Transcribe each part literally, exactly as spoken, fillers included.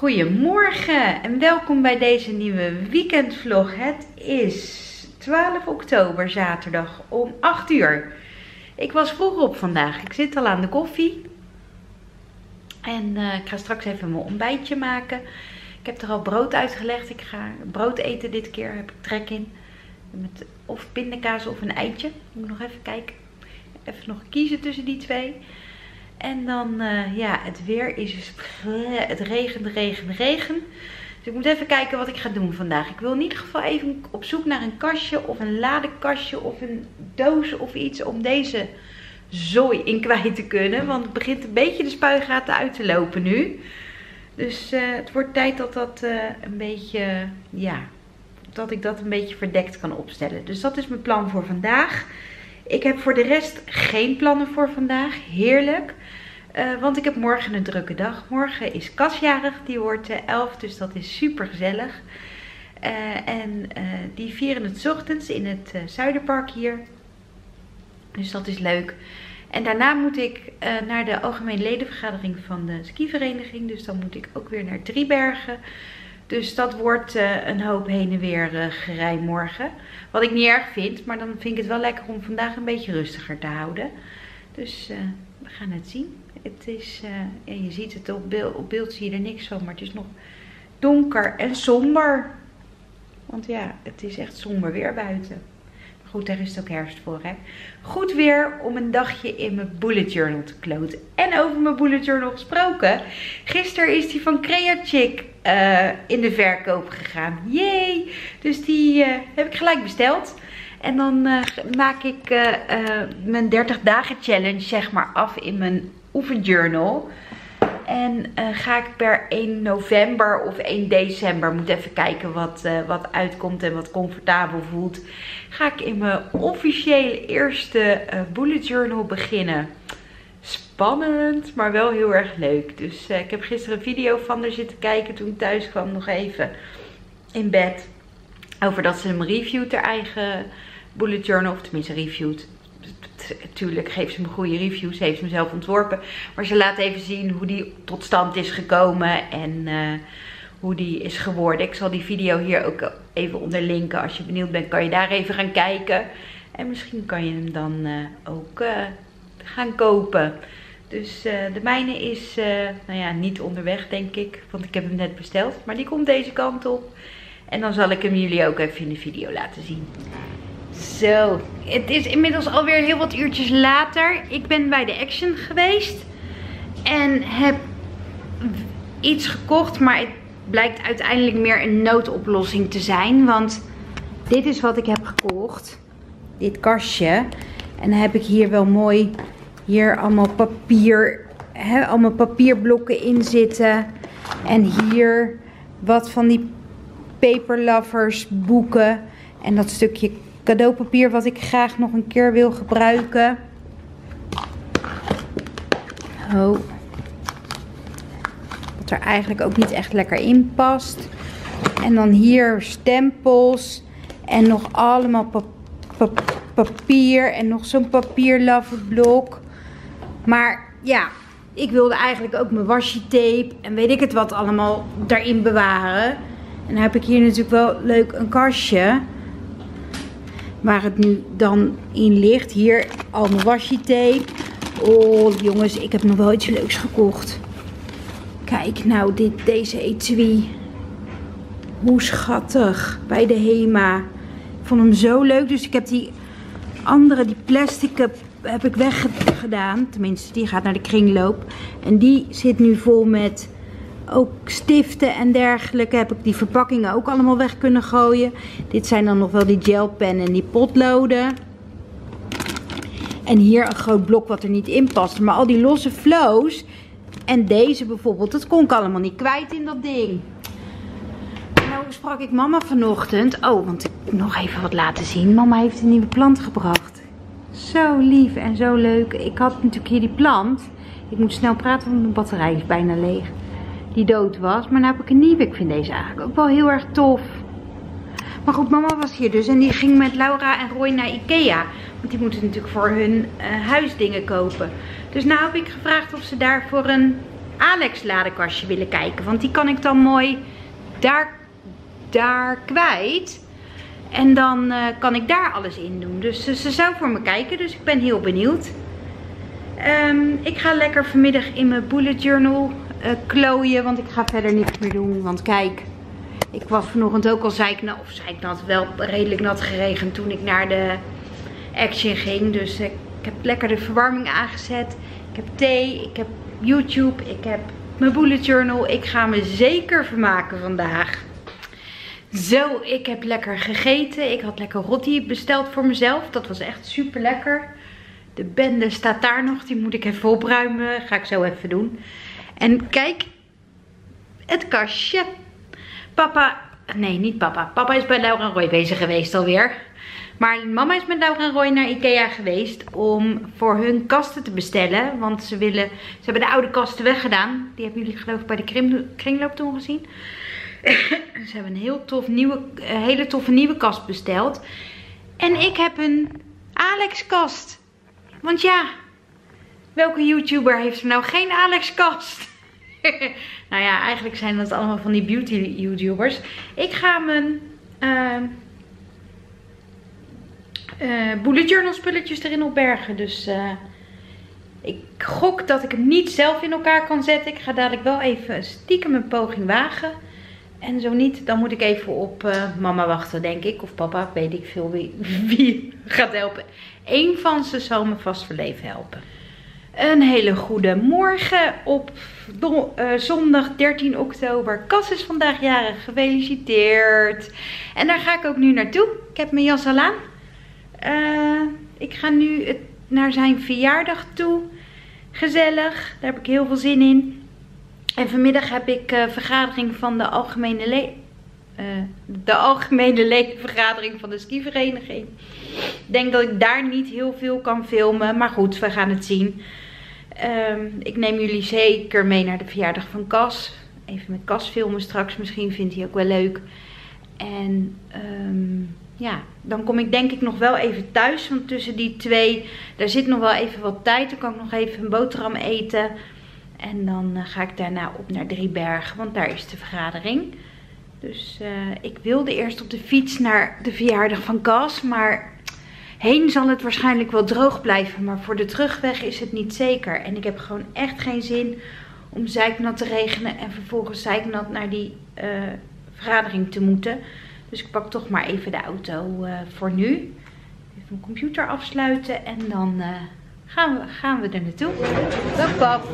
Goedemorgen en welkom bij deze nieuwe weekendvlog. Het is twaalf oktober, zaterdag om acht uur. Ik was vroeg op vandaag. Ik zit al aan de koffie. En uh, ik ga straks even mijn ontbijtje maken. Ik heb er al brood uitgelegd. Ik ga brood eten dit keer. Heb ik trek in. Met of pindakaas of een eitje. Ik moet nog even kijken. Even nog kiezen tussen die twee. En dan, uh, ja, het weer is dus... Het regent, regent, regent. Dus ik moet even kijken wat ik ga doen vandaag. Ik wil in ieder geval even op zoek naar een kastje of een ladekastje of een doos of iets om deze zooi in kwijt te kunnen. Want het begint een beetje de spuigaten uit te lopen nu. Dus uh, het wordt tijd dat dat uh, een beetje, ja, dat ik dat een beetje verdekt kan opstellen. Dus dat is mijn plan voor vandaag. Ik heb voor de rest geen plannen voor vandaag. Heerlijk. Uh, want ik heb morgen een drukke dag. Morgen is Cas jarig. Die wordt uh, elf. Dus dat is super gezellig. Uh, en uh, die vieren het 's ochtends in het uh, Zuiderpark hier. Dus dat is leuk. En daarna moet ik uh, naar de algemene ledenvergadering van de skivereniging. Dus dan moet ik ook weer naar Driebergen. Dus dat wordt uh, een hoop heen en weer uh, gerij morgen. Wat ik niet erg vind. Maar dan vind ik het wel lekker om vandaag een beetje rustiger te houden. Dus uh, we gaan het zien. Het is, uh, ja, je ziet het op beeld, op beeld zie je er niks van. Maar het is nog donker en somber. Want ja, het is echt somber weer buiten. Maar goed, daar is het ook herfst voor, hè. Goed weer om een dagje in mijn bullet journal te kloten. En over mijn bullet journal gesproken. Gisteren is die van Creachick uh, in de verkoop gegaan. Yay! Dus die uh, heb ik gelijk besteld. En dan uh, maak ik uh, uh, mijn dertig dagen challenge zeg maar af in mijn oefenjournal. En uh, ga ik per één november of één december, moet even kijken wat, uh, wat uitkomt en wat comfortabel voelt. Ga ik in mijn officiële eerste uh, bullet journal beginnen. Spannend, maar wel heel erg leuk. Dus uh, ik heb gisteren een video van haar zitten kijken toen ik thuis kwam nog even in bed. Over dat ze hem reviewt, haar eigen bullet journal, of tenminste reviewt. Tuurlijk geeft ze me goede reviews, ze heeft hem zelf ontworpen. Maar ze laat even zien hoe die tot stand is gekomen en uh, hoe die is geworden. Ik zal die video hier ook even onder linken. Als je benieuwd bent kan je daar even gaan kijken. En misschien kan je hem dan uh, ook uh, gaan kopen. Dus uh, de mijne is uh, nou ja, niet onderweg denk ik, want ik heb hem net besteld. Maar die komt deze kant op. En dan zal ik hem jullie ook even in de video laten zien. Zo, het is inmiddels alweer heel wat uurtjes later. Ik ben bij de Action geweest. En heb iets gekocht. Maar het blijkt uiteindelijk meer een noodoplossing te zijn. Want dit is wat ik heb gekocht. Dit kastje. En dan heb ik hier wel mooi. Hier allemaal papier. Hè, allemaal papierblokken in zitten. En hier wat van die Paper Lovers boeken. En dat stukje cadeaupapier wat ik graag nog een keer wil gebruiken. Oh. Wat er eigenlijk ook niet echt lekker in past. En dan hier stempels. En nog allemaal pap pap papier. En nog zo'n papierloverblok. Maar ja, ik wilde eigenlijk ook mijn washi tape. En weet ik het wat allemaal daarin bewaren. En dan heb ik hier natuurlijk wel leuk een kastje. Waar het nu dan in ligt. Hier al mijn washi tape. Oh jongens, ik heb nog wel iets leuks gekocht. Kijk nou, dit, deze etui. Hoe schattig. Bij de Hema. Ik vond hem zo leuk. Dus ik heb die andere, die plastic heb ik weggedaan. Tenminste, die gaat naar de kringloop. En die zit nu vol met ook stiften en dergelijke. Heb ik die verpakkingen ook allemaal weg kunnen gooien. Dit zijn dan nog wel die gelpennen en die potloden. En hier een groot blok wat er niet in past. Maar al die losse flows. En deze bijvoorbeeld. Dat kon ik allemaal niet kwijt in dat ding. Nou sprak ik mama vanochtend. Oh, want ik moet nog even wat laten zien. Mama heeft een nieuwe plant gebracht. Zo lief en zo leuk. Ik had natuurlijk hier die plant. Ik moet snel praten want mijn batterij is bijna leeg. Die dood was. Maar nu heb ik een nieuwe. Ik vind deze eigenlijk ook wel heel erg tof. Maar goed, mama was hier dus. En die ging met Laura en Roy naar Ikea. Want die moeten natuurlijk voor hun uh, huisdingen kopen. Dus nou heb ik gevraagd of ze daar voor een Alex ladekastje willen kijken. Want die kan ik dan mooi daar, daar kwijt. En dan uh, kan ik daar alles in doen. Dus uh, ze zou voor me kijken. Dus ik ben heel benieuwd. Um, ik ga lekker vanmiddag in mijn bullet journal uh, klooien. Want ik ga verder niks meer doen. Want kijk, ik was vanochtend ook al zeiknat. Of zeiknat, wel redelijk nat geregend toen ik naar de Action ging. Dus uh, ik heb lekker de verwarming aangezet. Ik heb thee, ik heb YouTube, ik heb mijn bullet journal. Ik ga me zeker vermaken vandaag. Zo, ik heb lekker gegeten. Ik had lekker rotti besteld voor mezelf. Dat was echt super lekker. De bende staat daar nog. Die moet ik even opruimen. Ga ik zo even doen. En kijk, het kastje. Papa, nee niet papa. Papa is bij Laura en Roy bezig geweest alweer. Maar mama is met Laura en Roy naar Ikea geweest om voor hun kasten te bestellen. Want ze willen, ze hebben de oude kasten weggedaan. Die hebben jullie geloof ik bij de kring, kringloop toen gezien. Ze hebben een heel tof nieuwe, hele toffe nieuwe kast besteld. En ik heb een Alex kast. Want ja, welke YouTuber heeft er nou geen Alex kast? Nou ja, eigenlijk zijn dat allemaal van die beauty YouTubers. Ik ga mijn uh, uh, bullet journal spulletjes erin opbergen. Dus uh, ik gok dat ik hem niet zelf in elkaar kan zetten. Ik ga dadelijk wel even stiekem een poging wagen. En zo niet, dan moet ik even op uh, mama wachten, denk ik. Of papa, weet ik veel wie, wie gaat helpen. Eén van ze zal me vast voor leven helpen. Een hele goede morgen op do, uh, zondag dertien oktober. Cas is vandaag jarig, gefeliciteerd. En daar ga ik ook nu naartoe. Ik heb mijn jas al aan. Uh, ik ga nu het, naar zijn verjaardag toe. Gezellig, daar heb ik heel veel zin in. En vanmiddag heb ik uh, vergadering van de algemene, le uh, de algemene ledenvergadering van de skivereniging. Ik denk dat ik daar niet heel veel kan filmen. Maar goed, we gaan het zien. Um, ik neem jullie zeker mee naar de verjaardag van Cas. Even met Cas filmen straks. Misschien vindt hij ook wel leuk. En um, ja, dan kom ik denk ik nog wel even thuis. Want tussen die twee, daar zit nog wel even wat tijd. Dan kan ik nog even een boterham eten. En dan uh, ga ik daarna op naar Driebergen, want daar is de vergadering. Dus uh, ik wilde eerst op de fiets naar de verjaardag van Cas. Maar heen zal het waarschijnlijk wel droog blijven. Maar voor de terugweg is het niet zeker. En ik heb gewoon echt geen zin om zeiknat te regenen en vervolgens zeiknat naar die uh, vergadering te moeten. Dus ik pak toch maar even de auto uh, voor nu. Even mijn computer afsluiten en dan... Uh, Gaan we, gaan we er naartoe. Dag pap.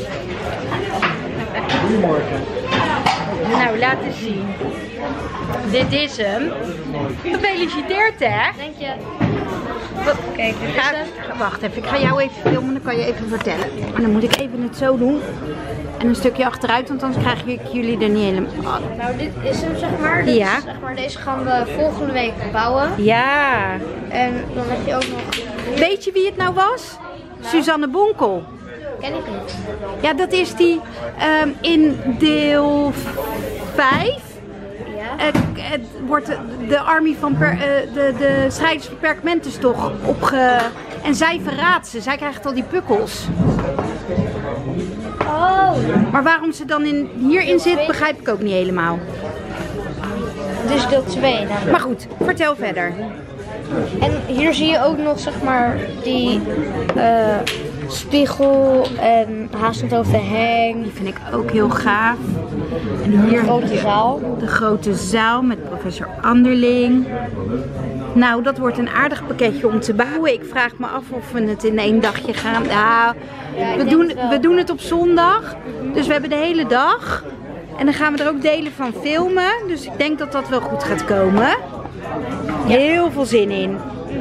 Goedemorgen. Nou, laat eens zien. Dit is hem. Gefeliciteerd hè. Denk je? Wat, kijk, ik ga, wacht even. Ik ga jou even filmen, dan kan je even vertellen. En dan moet ik even het zo doen. En een stukje achteruit, want anders krijg ik jullie er niet helemaal... Nou, dit is hem zeg maar. Dit ja. Is, zeg maar. Deze gaan we volgende week bouwen. Ja. En dan heb je ook nog... Weet je wie het nou was? Nou? Suzanne Bonkel. Ken ik niet. Ja, dat is die um, in deel vijf. Ja. Uh, het wordt de, de army van per, uh, de, de strijders van Perkamentus toch opge... En zij verraadt ze. Zij krijgt al die pukkels. Oh. Maar waarom ze dan in, hierin zit, begrijp ik ook niet helemaal. Dus deel twee. Maar goed, vertel verder. En hier zie je ook nog zeg maar die uh, spiegel en haastend over de heng. Die vind ik ook heel gaaf. En hier de grote zaal. De grote zaal met professor Anderling. Nou, dat wordt een aardig pakketje om te bouwen. Ik vraag me af of we het in één dagje gaan. Nou, ja, we, doen, we doen het op zondag. Dus we hebben de hele dag. En dan gaan we er ook delen van filmen. Dus ik denk dat dat wel goed gaat komen. Ja. Heel veel zin in.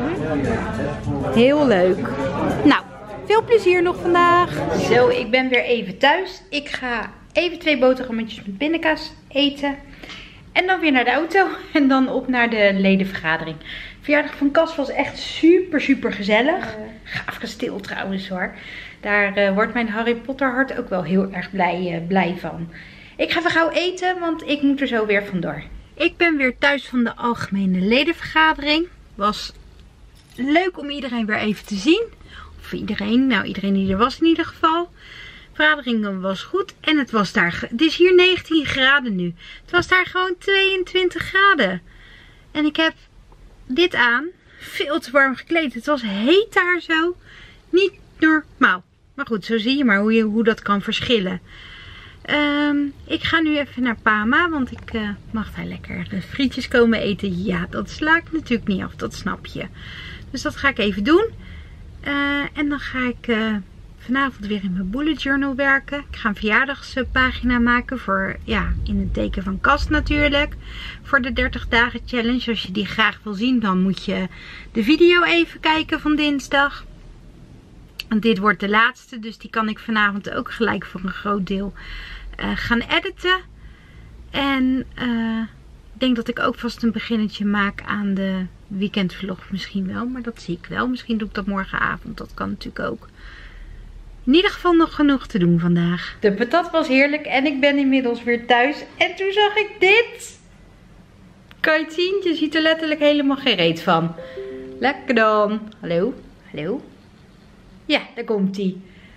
Heel leuk. Nou, veel plezier nog vandaag. Zo, ik ben weer even thuis. Ik ga even twee boterhammetjes met pindakaas eten. En dan weer naar de auto. En dan op naar de ledenvergadering. De verjaardag van Cas was echt super, super gezellig. Gaaf kasteel trouwens hoor. Daar uh, wordt mijn Harry Potter hart ook wel heel erg blij, uh, blij van. Ik ga even gauw eten, want ik moet er zo weer vandoor. Ik ben weer thuis van de algemene ledenvergadering. Was leuk om iedereen weer even te zien. Of iedereen, nou iedereen die er was in ieder geval. Vergadering was goed en het was daar, het is hier negentien graden nu. Het was daar gewoon tweeëntwintig graden. En ik heb dit aan, veel te warm gekleed. Het was heet daar zo, niet normaal. Maar goed, zo zie je maar hoe, je, hoe dat kan verschillen. Um, ik ga nu even naar Pama, want ik uh, mag daar lekker de frietjes komen eten. Ja, dat sla ik natuurlijk niet af, dat snap je. Dus dat ga ik even doen. Uh, en dan ga ik uh, vanavond weer in mijn bullet journal werken. Ik ga een verjaardagspagina maken voor, ja, in het teken van Kast natuurlijk. Voor de dertig dagen challenge. Als je die graag wil zien, dan moet je de video even kijken van dinsdag. Want dit wordt de laatste, dus die kan ik vanavond ook gelijk voor een groot deel uh, gaan editen. En uh, ik denk dat ik ook vast een beginnetje maak aan de weekendvlog misschien wel. Maar dat zie ik wel. Misschien doe ik dat morgenavond. Dat kan natuurlijk ook. In ieder geval nog genoeg te doen vandaag. De patat was heerlijk en ik ben inmiddels weer thuis. En toen zag ik dit. Kan je het zien? Je ziet er letterlijk helemaal geen reet van. Lekker dan. Hallo? Hallo? Ja, daar komt hij.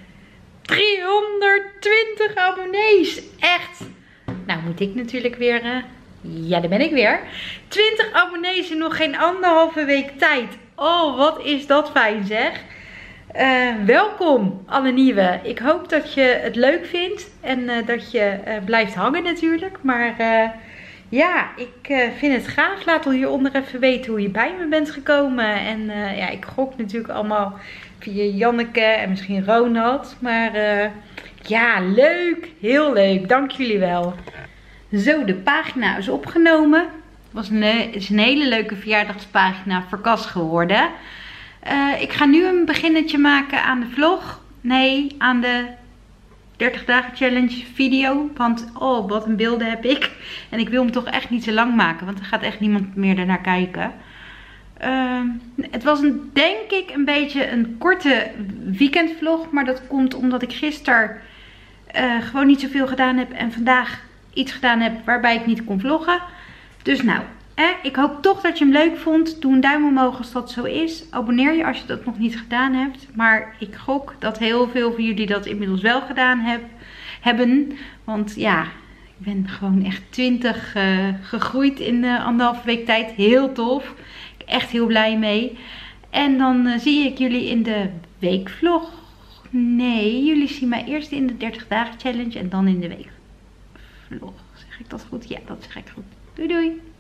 driehonderdtwintig abonnees. Echt. Nou moet ik natuurlijk weer... Uh... Ja, daar ben ik weer. twintig abonnees in nog geen anderhalve week tijd. Oh, wat is dat fijn zeg. Uh, welkom alle nieuwe. Ik hoop dat je het leuk vindt. En uh, dat je uh, blijft hangen natuurlijk. Maar uh, ja, ik uh, vind het gaaf. Laat hieronder even weten hoe je bij me bent gekomen. En uh, ja, ik gok natuurlijk allemaal via Janneke en misschien Ronald. Maar uh, ja, leuk. Heel leuk. Dank jullie wel. Zo, de pagina is opgenomen. Het was een, is een hele leuke verjaardagspagina voor Kas geworden. Uh, ik ga nu een beginnetje maken aan de vlog. Nee, aan de dertig dagen challenge video. Want oh, wat een beelden heb ik. En ik wil hem toch echt niet te lang maken. Want er gaat echt niemand meer ernaar kijken. Uh, het was een, denk ik een beetje een korte weekendvlog. Maar dat komt omdat ik gisteren uh, gewoon niet zoveel gedaan heb. En vandaag iets gedaan heb waarbij ik niet kon vloggen. Dus nou, eh, ik hoop toch dat je hem leuk vond. Doe een duim omhoog als dat zo is. Abonneer je als je dat nog niet gedaan hebt. Maar ik gok dat heel veel van jullie dat inmiddels wel gedaan heb, hebben. Want ja, ik ben gewoon echt twintig uh, gegroeid in uh, anderhalve week tijd. Heel tof. Echt heel blij mee. En dan uh, zie ik jullie in de weekvlog. Nee, jullie zien mij eerst in de dertig dagen challenge en dan in de weekvlog. Zeg ik dat goed? Ja, dat zeg ik goed. Doei doei.